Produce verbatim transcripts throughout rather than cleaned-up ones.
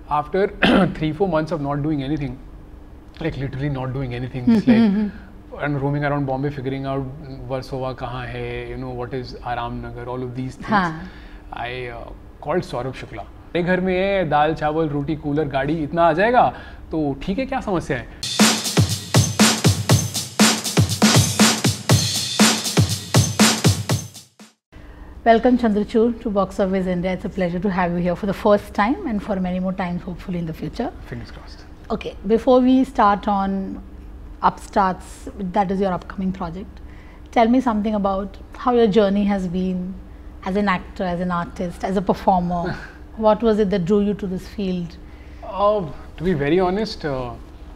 after three four months of not doing anything, like literally not doing anything, just like and roaming around Bombay, figuring out Versova kahan hai, you know, what is Aram Nagar, all of these things. Haan. I uh, called Saurabh Shukla. मेरे घर में है दाल चावल रोटी cooler गाड़ी इतना आ जाएगा तो ठीक है क्या समस्या है. Welcome Chandrachoor to Box Office India. It's a pleasure to have you here for the first time and for many more times hopefully in the future. Fingers crossed. Okay, before we start on Upstarts, that is your upcoming project, tell me something about how your journey has been as an actor, as an artist, as a performer. What was it that drew you to this field? Uh, to be very honest, uh,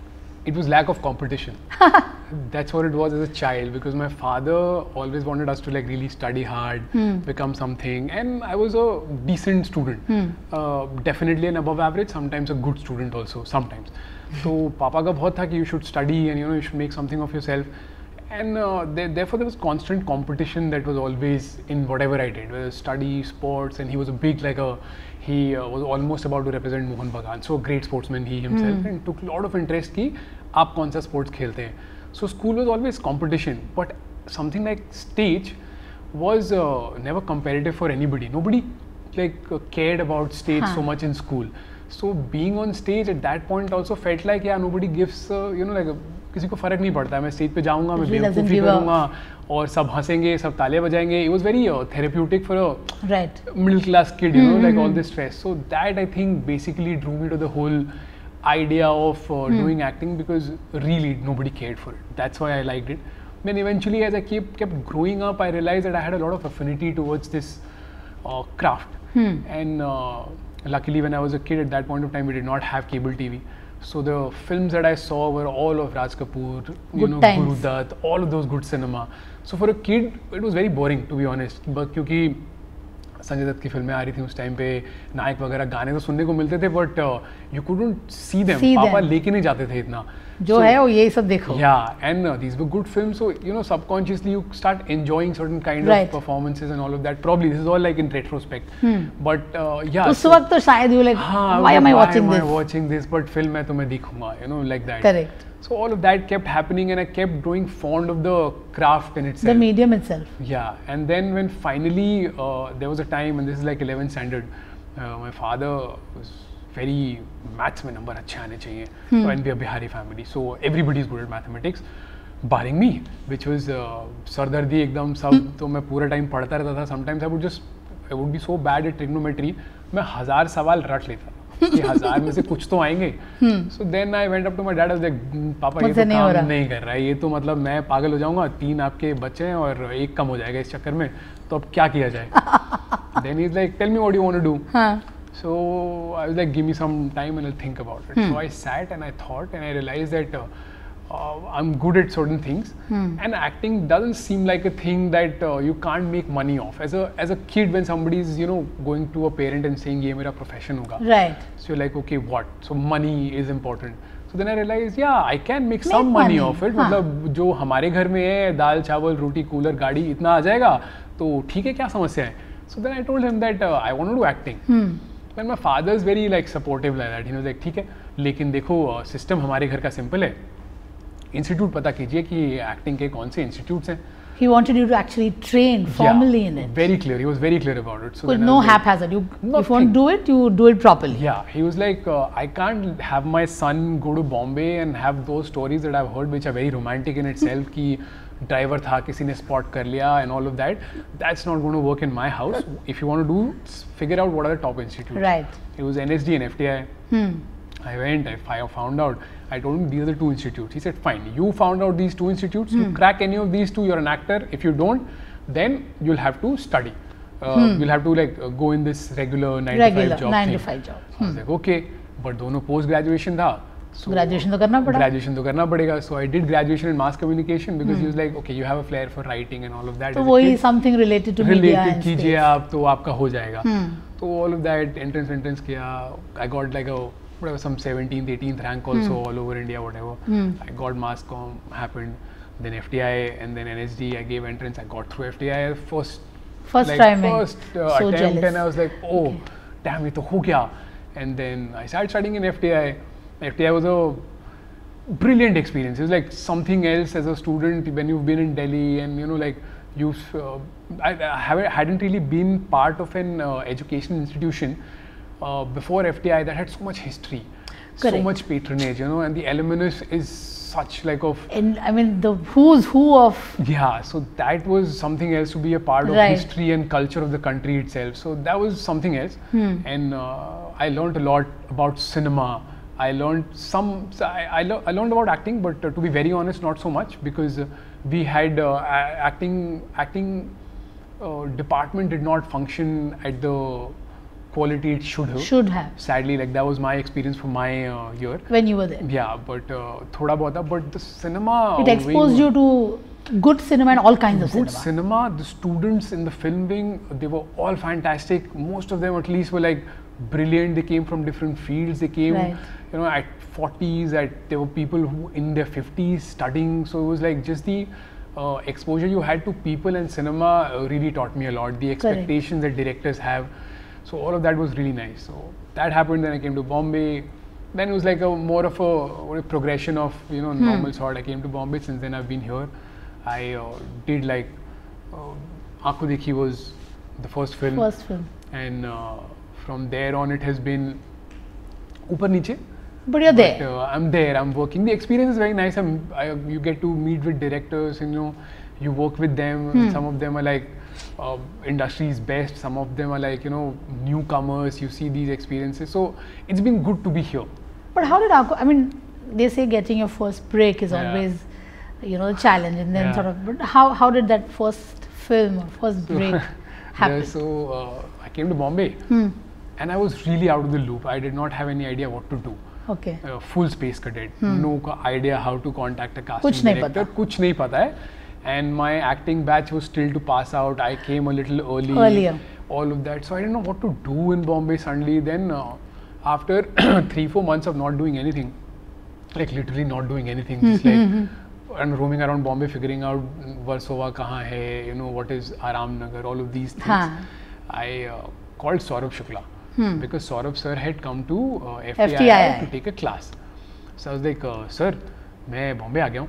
it was lack of competition. That's what it was as a child, because my father always wanted us to like really study hard, hmm. become something, and I was a decent student. Hmm. Uh, definitely an above average, sometimes a good student also, sometimes. So Papa ka bahut tha ki you should study and you know you should make something of yourself. And uh, there, therefore there was constant competition that was always in whatever I did, whether study, sports, and he was a big like a, he uh, was almost about to represent Mohan Bagan, so a great sportsman he himself, mm. and took a lot of interest ki aap kaun sa sports khelte hain. So school was always competition, but something like stage was uh, never competitive for anybody. Nobody like uh, cared about stage huh. so much in school. So being on stage at that point also felt like yeah nobody gives uh, you know like a, किसी को फर्क नहीं पड़ता है. मैं stage पे जाऊंगा, मैं बेवकूफ़ी करूंगा और सब हंसेंगे, सब तालियां बजाएंगे. It was very uh, therapeutic for a right. middle class kid, you know, mm-hmm. like all this stress. So that I think basically drew me to the whole idea of uh, mm. doing acting, because really nobody cared for it. That's why I liked it. Then eventually as I kept, kept growing up, I realized that I had a lot of affinity towards this uh, craft. Mm. And uh, luckily when I was a kid at that point of time, we did not have cable T V. So the films that I saw were all of Raj Kapoor, you good know, times. Guru Dutt, all of those good cinema. So for a kid, it was very boring to be honest. But क्योंकि संजय दत्त की फिल्में आ रही थी उस time पे, नायक वगैरह गाने तो सुनने को मिलते थे, but you couldn't see them. पापा लेके नहीं जाते थे इतना. जो so, है वो यही सब देखो. Yeah, and uh, these were good films. So you know, subconsciously you start enjoying certain kind right. of performances and all of that. Probably this is all like in retrospect. Hmm. But uh, yeah. उस वक्त तो शायद you like, हाँ, why am I watching why this? Why am I watching this? But film है तो मैं देखूँगा. You know, like that. Correct. So all of that kept happening, and I kept growing fond of the craft in itself. The medium itself. Yeah, and then when finally uh, there was a time, and this is like eleventh standard, uh, my father was very maths में number अच्छे आने चाहिए. Hmm. So and we are Bihari family, so everybody is good at mathematics, barring me, which was uh, सरदर्दी एकदम सब. तो मैं पूरा time पढ़ता रहता था. Sometimes I would just I would be so bad at trigonometry, मैं हजार सवाल रट लेता. कि हजार में से कुछ तो आएंगे. So then I went up to my dad, I was like, पापा ये तो काम नहीं कर रहा है, ये तो मतलब मैं पागल हो जाऊंगा. तीन आपके बच्चे हैं और एक कम हो जाएगा इस चक्कर में, तो अब क्या किया जाए? Then he's like, tell me what you want to do. हाँ. So I was like, give me some time and I'll think about it. Hmm. So I sat and I thought, and I realized that uh, uh, I'm good at certain things, hmm. and acting doesn't seem like a thing that uh, you can't make money off. As a as a kid, when somebody is you know going to a parent and saying ये मेरा profession होगा, right? So you're like, okay, what? So money is important. So then I realized, yeah, I can make, make some money, money off it. हाँ. मतलब जो हमारे घर में है दाल चावल रोटी कूलर गाड़ी इतना आ जाएगा तो ठीक है क्या समस्या है? So then I told him that uh, I want to do acting. Hmm. And my father is very like supportive like that. He was like, ठीक है, लेकिन देखो सिस्टम हमारे घर का सिंपल है. इंस्टीट्यूट पता कीजिए कि एक्टिंग के कौन से इंस्टीट्यूट्स हैं. He wanted you to actually train formally yeah, in it. Very clear. He was very clear about it. So with no haphazard. You, if you want to do it, you do it properly. Yeah. He was like, uh, I can't have my son go to Bombay and have those stories that I've heard, which are very romantic in itself. कि driver था, किसी ने spot कर लिया and all of that. That's not going to work in my house. If you want to do, figure out what are the top institutes. Right. It was N S D and F T I. Hmm. I went, I found out. I told him these are the two institutes. He said, fine, you found out these two institutes, hmm. you crack any of these two, you're an actor. If you don't, then you'll have to study. Uh, hmm. You'll have to like uh, go in this regular nine regular, to five job nine thing. to five job. Hmm. I was like, okay, but दोनों post graduation था. So graduation तो करना पड़ा. Graduation तो करना पड़ेगा. So I did graduation in mass communication because hmm. he was like, okay, you have a flair for writing and all of that. तो वही something related to related media and कीजिए आप तो आपका हो जाएगा. Hmm. तो all of that entrance entrance किया. I got like a whatever some seventeenth, eighteenth rank also hmm. all over India, whatever. Hmm. I got mass comm, happened. Then F T I and then N S D. I gave entrance. I got through F T I first. First like try first uh, so attempt, jealous. and I was like, oh, okay. damn, ये तो हो गया. And then I started studying in F T I. F T I was a brilliant experience. It was like something else as a student when you've been in Delhi and you know like you've, uh, I, I haven't, hadn't really been part of an uh, educational institution uh, before F T I that had so much history, Correct. so much patronage, you know, and the alumnus is such like of. And I mean the who's who of. Yeah, so that was something else to be a part of Right. history and culture of the country itself. So that was something else, Hmm. and uh, I learned a lot about cinema. I learned some, so I, I, le I learned about acting, but uh, to be very honest, not so much because uh, we had uh, acting, acting uh, department did not function at the quality it should have. Should have. Sadly, like that was my experience for my uh, year. When you were there. Yeah, but uh, thoda bahut, but the cinema. It exposed you to good cinema and all kinds of Good cinema. cinema. The students in the film wing, they were all fantastic. Most of them, at least, were like brilliant. They came from different fields. They came, Right. you know, at forties. At there were people who in their fifties studying. So it was like just the uh, exposure you had to people and cinema uh, really taught me a lot. The expectations that directors have. So all of that was really nice. So that happened. Then I came to Bombay. Then it was like a more of a, a progression of you know normal sort. I came to Bombay. Since then I've been here. I uh, did like uh, Aankhon Dekhi was the first film. First film. And uh, from there on it has been upar niche. But you're there. But, uh, I'm there. I'm working. The experience is very nice. I'm, I, you get to meet with directors. And, you know, you work with them. Hmm. Some of them are like uh, industry's best. Some of them are like you know newcomers. You see these experiences. So it's been good to be here. But how did Aankhon, I mean, they say getting your first break is Yeah. always, you know, a challenge, and then Yeah. sort of. But how how did that first film or first break happen? Yeah, so uh, I came to Bombay, Hmm. and I was really out of the loop. I did not have any idea what to do. Okay. Uh, full space cadet, no co- idea how to contact a casting कुछ नहीं director, पता. कुछ नहीं पता है. And my acting batch was still to pass out. I came a little early. Earlier. All of that, so I didn't know what to do in Bombay. Suddenly, then uh, after three four months of not doing anything, like literally not doing anything, just like and roaming around Bombay, figuring out Versova kahan hai, you know what is Aram Nagar, all of these things. Haan. I uh, called Saurabh Shukla because Saurabh sir had come to uh, F F T T I I I. to take a class. So I was like, uh, sir, मैं Bombay आ गया हूँ,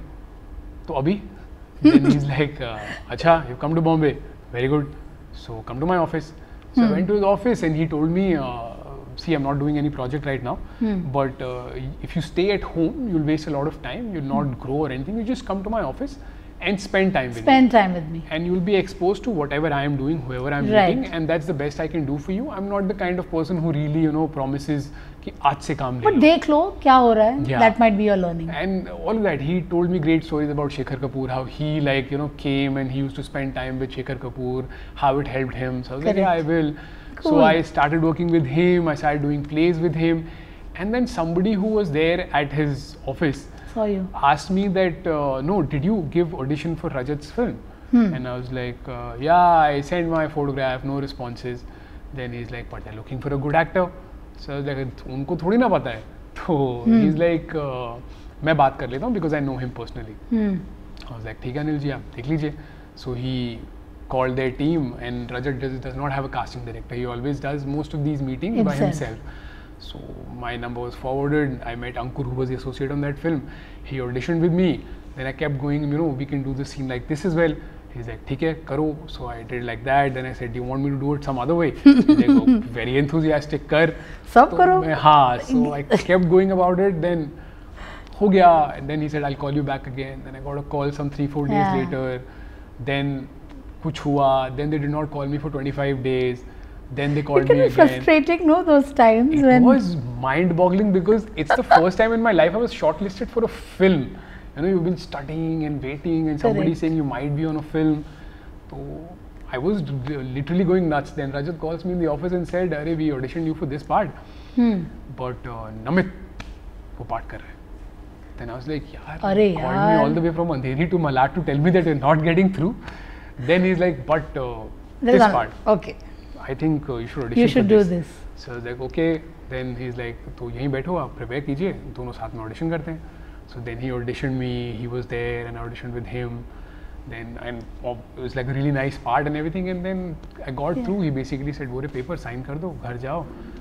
तो अभी? Then he's like, uh, अच्छा, you come to Bombay, very good. So come to my office. So I went to his office and he told me, uh, see, I'm not doing any project right now, but uh, if you stay at home, you'll waste a lot of time. You'll not grow or anything. You just come to my office and spend time with me. Spend time with me. And you'll be exposed to whatever I am doing, whoever I'm Right. meeting, and that's the best I can do for you. I'm not the kind of person who really, you know, promises कि आज से काम ले But लो. देख लो क्या हो रहा है. Yeah. That might be your learning. And all of that, he told me great stories about Shekhar Kapoor, how he like, you know, came and he used to spend time with Shekhar Kapoor, how it helped him. So I was like, yeah, I Correct. will. Cool. So I started working with him, I started doing plays with him. And then somebody who was there at his office Saw you. asked me that, uh, no, did you give audition for Rajat's film? Hmm. And I was like, uh, yeah, I sent my photograph, no responses. Then he's like, but they're looking for a good actor. So I was like, उनको थोड़ी ना पता है. So he's like, uh, मैं बात कर लेता हूँ because I know him personally. Hmm. I was like, ठीक है अनिल जी आप देख लीजिए. So he called their team, and Rajat does, does not have a casting director. He always does most of these meetings by Himself. himself. So my number was forwarded. I met Ankur, who was the associate on that film. He auditioned with me. Then I kept going, you know, we can do the scene like this as well. He's like, ठीक है करो. So I did like that. Then I said, do you want me to do it some other way? He's like, oh, very enthusiastic, कर. सब तो करो. मैं- हाँ. So I kept going about it. Then हो गया. And then he said, I'll call you back again. Then I got a call some three four days Yeah. later. Then कुछ हुआ. Then they did not call me for twenty-five days. Then they It called can me be again. frustrating, no, those times It when. was mind-boggling because it's the first time in my life I was shortlisted for a film. You know, you've been studying and waiting, and somebody Correct. saying you might be on a film. So I was d- literally going nuts. Then Rajat calls me in the office and said, "Arey, we auditioned you for this part, Hmm. but uh, Namit, वो part कर रहा है." Then I was like, "यार, अरे called me यार. all the way from Andheri to Malad to tell me that you're not getting through." Then he's like, "But uh, There's this one- part, Okay. I think uh, you should audition You for should do this. So I was like, okay. Then he's like, तो यहीं बैठो आप prepare कीजिए, दोनों साथ में audition करते हैं. So then he auditioned me. He was there, and I auditioned with him. Then and uh, it was like a really nice part and everything. And then I got Yeah. through. He basically said, "वो रे paper sign कर दो, घर जाओ."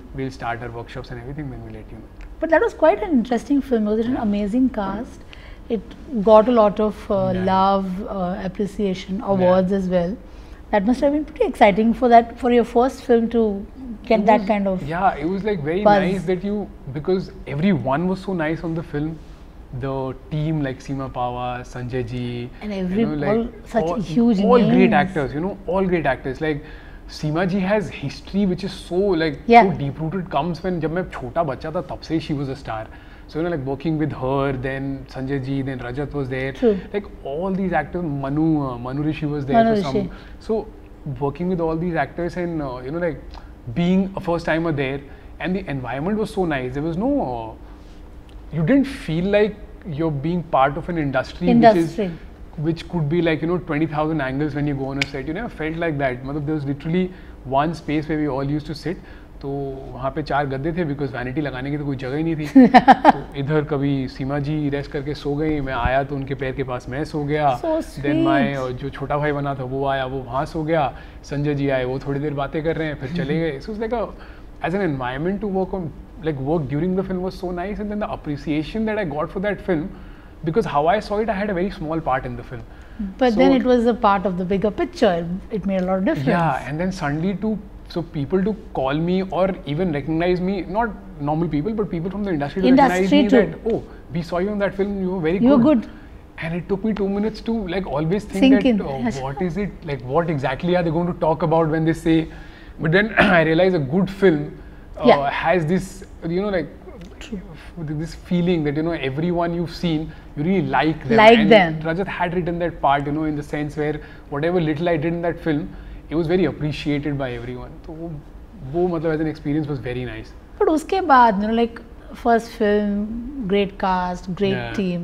we'll start our workshops and everything, then we'll let you know. But that was quite an interesting film. It was an amazing cast. It got a lot of uh, Yeah. love, uh, appreciation, awards as well. That must have been pretty exciting for that, for your first film to get It that was- kind of. Yeah, it was like very buzz. nice that you, because everyone was so nice on the film. The team like Seema Pawar, Sanjay ji, And every- you know, like all such huge all great names. actors, you know, all great actors. Like Seema ji has history which is so like Yeah. so deep rooted. Comes when जब मैं छोटा बच्चा था तब से she was a star. So you know, like working with her, then Sanjay ji, then Rajat was there. True. Like all these actors, Manu, uh, Manu Rishi was there Manu for some. Rishi. So working with all these actors and uh, you know like being a first timer there, and the environment was so nice. There was no, uh, you didn't feel like you're being part of an industry, Industry. which is which could be like you know twenty thousand angles when you go on a set. You never felt like that. मतलब there was literally one space where we all used to sit. तो वहाँ पे चार गद्दे थे because vanity लगाने की तो कोई जगह ही नहीं थी. तो इधर कभी सीमा जी रेस्ट करके सो गई, मैं आया तो उनके पैर के पास मैं सो गया. So then my sweet. जो छोटा भाई बना था वो आया, वो वहाँ सो गया. संजय जी आए, वो थोड़ी देर बातें कर रहे हैं, फिर चले गए. So like as an environment to work on, like work during the film was so nice, and then the appreciation that I got for that film, because how I saw it, I had a very small part in the film. But So- then it was a part of the bigger picture. It made a lot of difference. Yeah, and then suddenly to so people to call me or even recognize me, not normal people, but people from the industry to Industry recognize me too. that, oh, we saw you in that film, you were very You were good. good. And it took me two minutes to like always think Sink that in. uh, what is it, like what exactly are they going to talk about when they say, but then I realize a good film uh, Yeah. has this, you know, like this feeling that you know everyone you've seen, you really like them. Like and them. Rajat had written that part, you know, in the sense where whatever little I did in that film, it was very appreciated by everyone. So वो, वो मतलब as an experience was very nice. But उसके बाद, you know, like first film, great cast, great Yeah. team.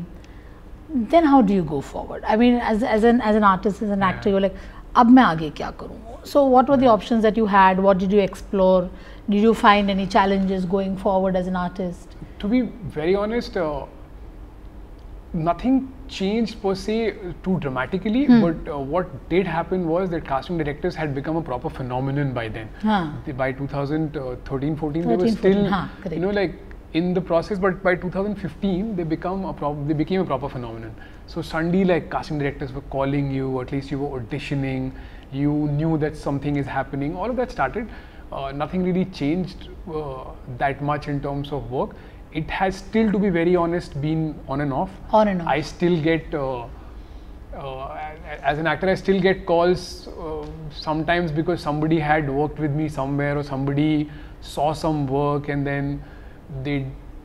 Then how do you go forward? I mean, as as an as an artist, as an actor, you're like, अब मैं आगे क्या करूँ? So what were the options that you had? What did you explore? Did you find any challenges going forward as an artist? To be very honest, uh, nothing changed per se too dramatically, but uh, what did happen was that casting directors had become a proper phenomenon by then. Huh. They- by two thousand thirteen fourteen, they were thirteen, still, fourteen, huh, correct. you know, like in the process, but by two thousand fifteen, they become a prop- they became a proper phenomenon. So suddenly, like casting directors were calling you, or at least you were auditioning, you knew that something is happening. All of that started. Uh, nothing really changed uh, that much in terms of work. It has still, to be very honest, been on and off. On and off. I still get, uh, uh, as an actor, I still get calls uh, sometimes because somebody had worked with me somewhere, or somebody saw some work and then they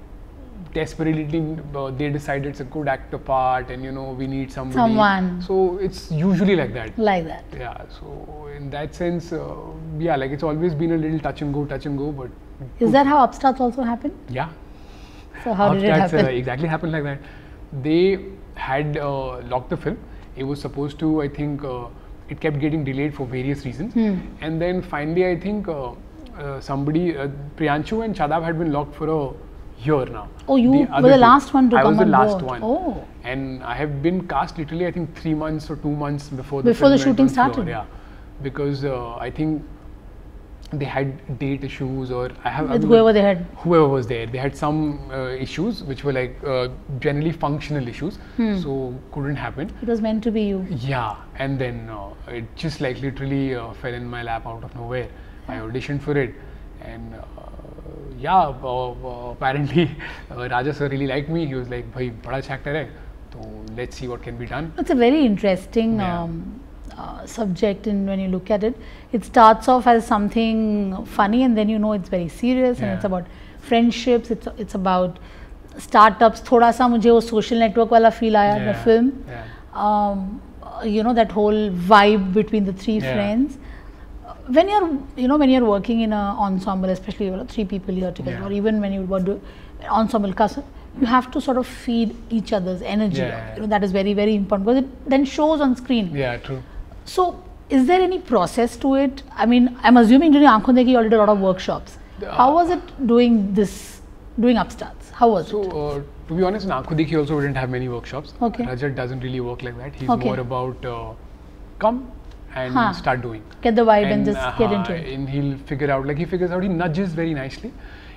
desperately uh, they decided it's a good actor part, and you know we need somebody. Someone. So it's usually like that. Like that. Yeah. So in that sense, uh, yeah, like it's always been a little touch and go, touch and go, but Is that how Upstarts also happened? yeah. So how did it Upstarts, happen? Uh, exactly happened like that. They had uh, locked the film. It was supposed to, I think, uh, it kept getting delayed for various reasons. Hmm. And then finally, I think uh, uh, somebody, uh, Priyanshu and Shadab had been locked for a year now. Oh, you were other the two. last one to I come was the on last board. one. Oh. And I have been cast literally, I think, three months or two months before the Before film the went shooting on floor, started. Yeah, because uh, I think they had date issues, or I have I With mean, whoever they had. whoever was there, they had some uh, issues which were like uh, generally functional issues, Hmm. so couldn't happen. It was meant to be you. Yeah, and then uh, it just like literally uh, fell in my lap out of nowhere. I auditioned for it, and uh, yeah, uh, uh, apparently uh, Raja sir really liked me. He was like, "Bhai, bada अच्छा actor hai, so let's see what can be done." It's a very interesting Yeah. um, uh, subject, and when you look at it, it starts off as something funny, and then you know it's very serious, and Yeah. it's about friendships. It's it's about startups. थोड़ा सा मुझे वो social network वाला feel आया the Yeah, film. yeah. Um, uh, you know that whole vibe between the three Yeah. friends. When you're you know when you're working in an ensemble, especially you know, three people here together, Yeah. or even when you want to ensemble cast, you have to sort of feed each other's energy. Yeah, yeah, You know that is very very important because it then shows on screen. Yeah, true. So, is there any process to it? I mean, I'm assuming during Aankhon Dekhi you already did a lot of workshops. How was it doing this, doing Upstarts? How was So, it? uh, to be honest, in Aankhon Dekhi also we didn't have many workshops. Okay. Rajat doesn't really work like that. He's Okay. more about uh, come and huh. start doing. Get the vibe and, and just uh, get into it. And he'll figure out, like he figures out, he nudges very nicely.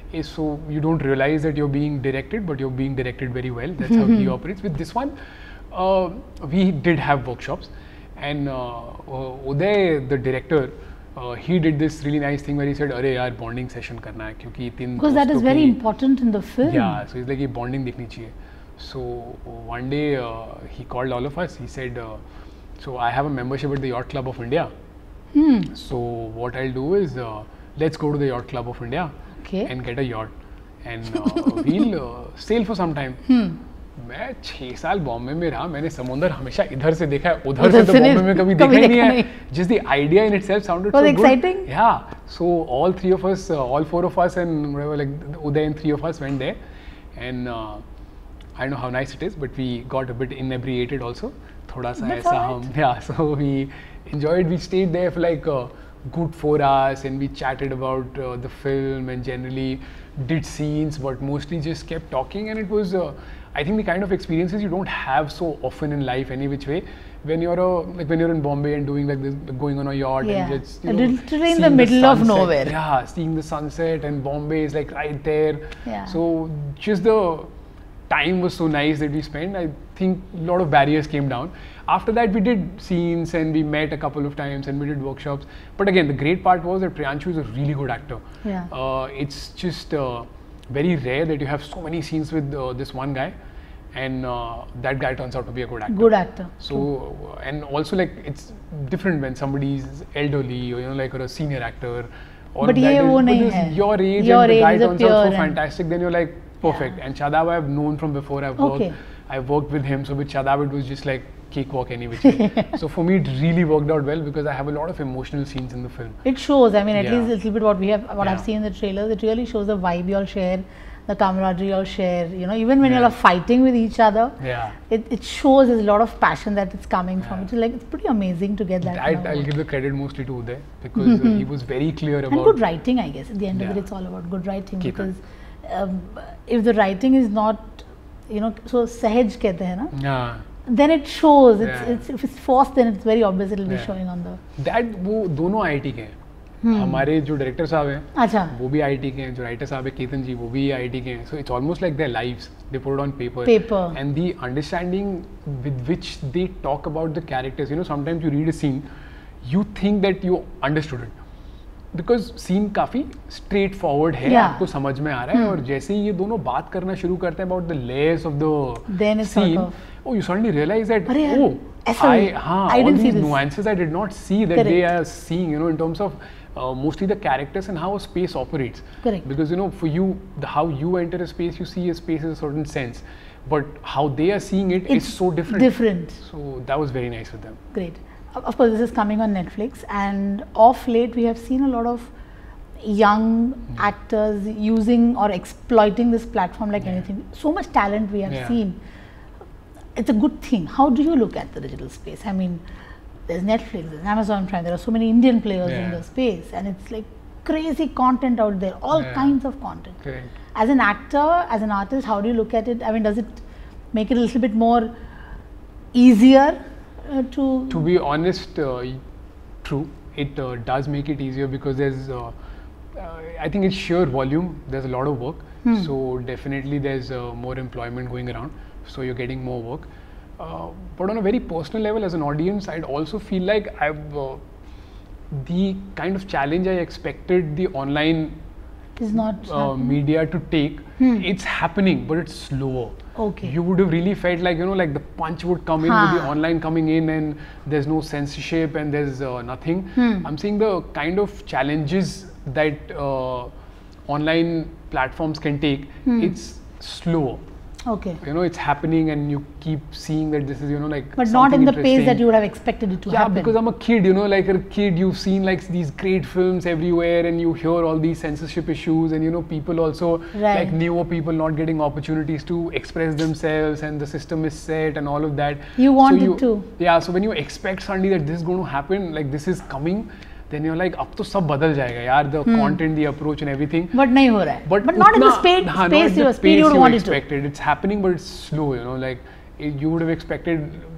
So you don't realize that you're being directed, but you're being directed very well. That's how he operates. With this one, uh, we did have workshops, and uh, uh, Uday, the director, uh, he did this really nice thing where he said, "Arey yaar, bonding session karna hai, kyunki tin because that is very important in the film." Yeah, so he's like, "Ye bonding dikhni chahiye." So one day uh, he called all of us. He said, uh, "So I have a membership at the Yacht Club of India. Hmm. So what I'll do is uh, let's go to the Yacht Club of India." Okay. And get a yacht, and uh, we'll uh, sail for some time. Hmm. मैं छह साल बॉम्बे में रहा, मैंने समुंदर हमेशा इधर से देखा है, उधर से तो बॉम्बे में कभी देखा ही नहीं है. Just the idea in itself sounded so exciting. good. Yeah. So all three of us, uh, all four of us, and whatever, like Uday and three of us went there, and uh, I don't know how nice it is, but we got a bit inebriated also. थोड़ा सा ऐसा हम, yeah. So we enjoyed. We stayed there for like a good four hours, and we chatted about uh, the film and generally did scenes, but mostly just kept talking. And it was, uh, I think, the kind of experiences you don't have so often in life, any which way. When you're a, like when you're in Bombay and doing like this, going on a yacht yeah. and just you know, literally in the middle the of nowhere. Yeah, seeing the sunset, and Bombay is like right there. Yeah. So just the time was so nice that we spent. I think a lot of barriers came down. After that, we did scenes and we met a couple of times and we did workshops. But again, the great part was that Priyanshu is a really good actor. Yeah. Uh, it's just uh, very rare that you have so many scenes with uh, this one guy, and uh, that guy turns out to be a good actor. Good actor. So uh, and also like it's different when somebody is elderly or you know like or a senior actor. All but of that ye is, wo but nahi this hai. Your age your and the age guy turns out so and fantastic. Then you're like perfect. Yeah. And Shadab I've known from before. I've okay. worked. I've worked with him. So with Shadab it was just like cakewalk any which way. So for me it really worked out well because I have a lot of emotional scenes in the film. It shows. I mean, at yeah. least a little bit what we have, what yeah. I've seen in the trailers. It really shows the vibe you all share, the camaraderie you all share. You know, even when yeah. you all are fighting with each other, yeah, it, it shows there's a lot of passion that it's coming yeah. from. It's like it's pretty amazing to get that. that I'll give the credit mostly to Uday because mm-hmm. uh, he was very clear about. And good writing, I guess. At the end yeah. of it, it's all about good writing. Keep because um, if the writing is not, you know, so sahaj kehte hain na. Yeah. Then it shows. It's, yeah. it's if it's forced, then it's very obvious. It'll be yeah. showing on the. That वो दोनों I I T के हैं. Hmm. हमारे जो director साहब हैं, अच्छा, वो भी I I T के हैं, जो राइटर साहब है केतन जी, वो भी I I T के हैं. So it's almost like their lives. They put it on paper. Paper. And the understanding with which they talk about the characters. You know, sometimes you read a scene, you think that you understood it. Because scene काफी straight forward है, yeah. आपको समझ में आ रहा है, और जैसे ही ये दोनों बात करना शुरू करते हैं about the layers of the then it's scene, sort of, oh, you suddenly realize that oh, I, हाँ, I all didn't these see this. nuances I did not see that Correct. they are seeing, you know, in terms of uh, mostly the characters and how a space operates. Correct. Because you know, for you, the, how you enter a space, you see a space in a certain sense, but how they are seeing it it's is so different. Different. So that was very nice with them. Great. Of course, this is coming on Netflix, and of late we have seen a lot of young mm. actors using or exploiting this platform like yeah. anything. So much talent we have yeah. seen. It's a good thing. How do you look at the digital space? I mean, there's Netflix, there's Amazon Prime, there are so many Indian players yeah. in the space, and it's like crazy content out there, all yeah. kinds of content. Correct. As an actor, as an artist, how do you look at it? I mean, does it make it a little bit more easier uh, to... To be honest, uh, true. It uh, does make it easier because there's, uh, uh, I think it's sheer volume. There's a lot of work. Hmm. So definitely there's uh, more employment going around. So you're getting more work. Uh, but on a very personal level, as an audience, I'd also feel like I've uh, the kind of challenge I expected the online is not uh, media to take. Hmm. It's happening, but it's slower. Okay. You would have really felt like, you know, like the punch would come in huh. with the online coming in, and there's no censorship and there's uh, nothing. Hmm. I'm seeing the kind of challenges that uh, online platforms can take. Hmm. It's slower. Okay. You know, it's happening and you keep seeing that this is, you know, like but not in the pace that you would have expected it to yeah, happen. Yeah, because I'm a kid, you know, like a kid, you've seen like these great films everywhere and you hear all these censorship issues and, you know, people also, right. like newer people not getting opportunities to express themselves and the system is set and all of that. You want so you, it to. Yeah, so when you expect suddenly that this is going to happen, like this is coming, then you're like, अब तो सब बदल जाएगा यार, the hmm. content, the approach and everything. But नहीं हो रहा है. But, but not in the space, हाँ, space you, the speed you would you want expected. it to. It's happening, but it's slow. You know, like it, you would have expected uh,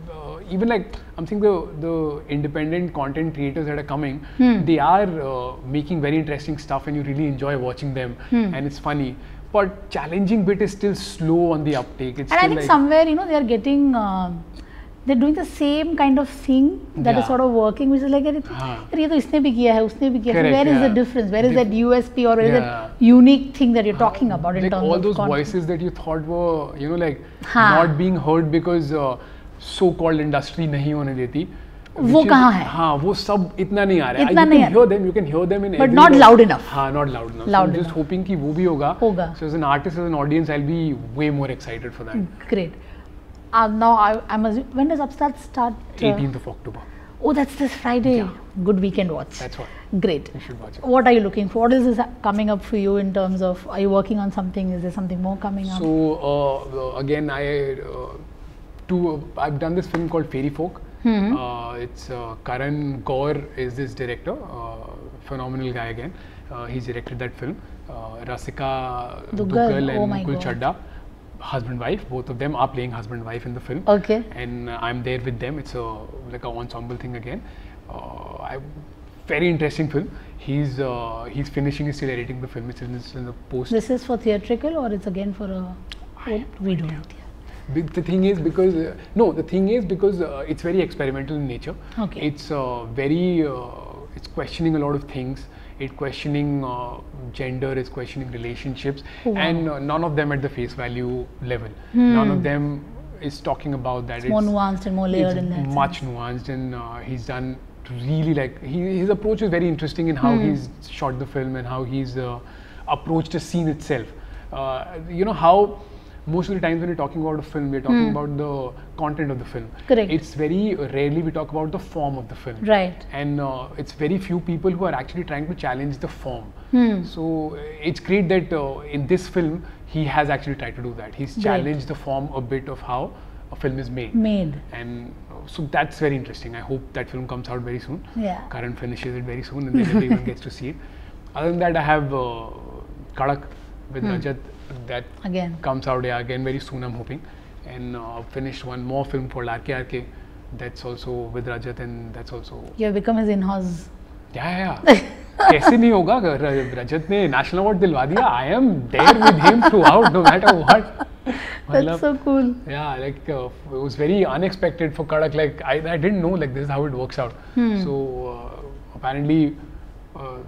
even like I'm saying the the independent content creators that are coming, Hmm. they are uh, making very interesting stuff, and you really enjoy watching them, Hmm. and it's funny. But challenging bit is still slow on the uptake. It's And I still think like, somewhere, you know, they are getting, uh, they're doing the same kind of thing that is Yeah. sort of working, which is like, "Arey, हाँ. "Arey, ये तो इसने भी किया है, उसने भी किया है." So Correct, where is the yeah. difference? Where is Dif- that U S P or where is Yeah. that unique thing that you're talking about in like terms all of those content? voices that you thought were, you know, like हाँ. not being heard because uh, so-called industry नहीं होने देती. वो which is- कहाँ है? हाँ, वो सब इतना नहीं आ रहा है. इतना You नहीं can uh hear them, you can hear them in But every not word. loud enough. हाँ, not loud enough. Loud so I'm just enough. hoping कि वो भी होगा. होगा. So as an artist, as an audience, I'll be way more excited for that. Great. Uh, now, I, I'm assuming, when does Upstarts start? Uh, eighteenth of October. Oh, that's this Friday. Yeah. Good weekend watch. That's what. Great. You should watch it. What are you looking for? What is this coming up for you in terms of, are you working on something? Is there something more coming up? So uh, again, I uh, two, I've done this film called Fairy Folk. Mhm. Uh, it's uh, Karan Gaur is this director, uh, phenomenal guy again. Uh, he's directed that film. Uh, Rasika Duggal, Duggal oh and my Mukul God. Chadda, husband wife. Both of them are playing husband wife in the film. Okay. And uh, I'm there with them. It's a like a ensemble thing again. Uh, I, very interesting film. He's uh, he's finishing, he's still editing the film. It's in, it's in the post. This is for theatrical or it's again for a, what we don't know. Be- The thing is because uh, no, the thing is because uh, it's very experimental in nature. Okay. It's uh, very uh, it's questioning a lot of things. It's questioning uh, gender. It's questioning relationships, Oh, wow. and uh, none of them at the face value level. Hmm. None of them is talking about that. It's more nuanced and more layered it's in that much sense. nuanced, and uh, he's done really like he, his approach is very interesting in how Hmm. he's shot the film and how he's uh, approached a scene itself. Uh, you know how most of the times when we're talking about a film, we're talking Hmm. about the content of the film. Correct. It's very rarely we talk about the form of the film. Right. And uh, it's very few people who are actually trying to challenge the form. Hmm. So uh, it's great that uh, in this film he has actually tried to do that. He's Right. challenged the form a bit of how a film is made. Made. And uh, so that's very interesting. I hope that film comes out very soon. Yeah. Karan finishes it very soon, and then everyone gets to see it. Other than that, I have uh, Kadak with Hmm. Rajat that Again. comes out yeah, again very soon, I'm hoping. And uh, finished one more film called R K R K. That's also with Rajat, and that's also You have become his in-house. yeah yeah. कैसे नहीं होगा र- रजत ने national award दिलवा दिया. I am there with him throughout no matter what. That's so cool. Yeah, like uh, it was very unexpected for Kadak. Like I, I didn't know like this is how it works out. Hmm. So uh, apparently, uh,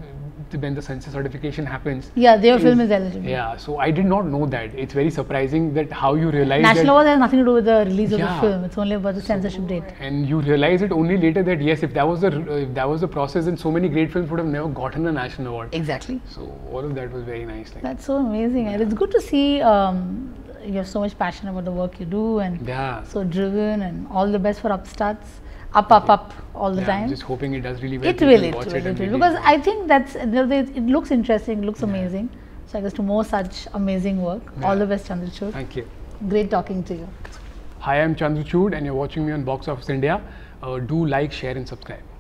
when the census certification happens, Yeah, your film is eligible. yeah. So I did not know that. It's very surprising that how you realize National that, Award has nothing to do with the release of Yeah. the film. It's only about the censorship date. and you realize it only later that yes, if that was the uh, if that was the process, then so many great films would have never gotten a national award. Exactly. So all of that was very nice. Like, That's so amazing. And it's good to see um, you have so much passion about the work you do and yeah. so driven, and all the best for Upstarts. Up, up, up all the yeah, time. I'm just hoping it does really well. It People will, it watch will, it and will. really Because enjoy. I think that's, it looks interesting, it looks Yeah. amazing. So I guess to more such amazing work. All Yeah. the best, Chandrachoor. Thank you. Great talking to you. Hi, I'm Chandrachoor, and you're watching me on Box Office India. Uh, do like, share, and subscribe.